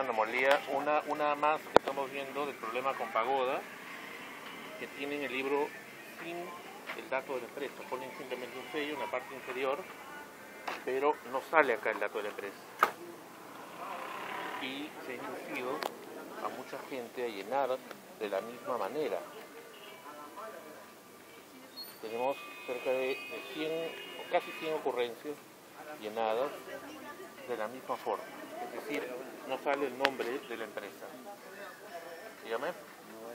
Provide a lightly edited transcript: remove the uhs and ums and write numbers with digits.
anomalía, una más que estamos viendo del problema con Pagoda, que tienen el libro sin el dato de la empresa. Ponen simplemente un sello en la parte inferior, pero no sale acá el dato de la empresa. Y se ha inducido a mucha gente a llenar de la misma manera. Tenemos cerca de 100 o casi 100 ocurrencias llenadas de la misma forma. Es decir, no sale el nombre de la empresa. Dígame.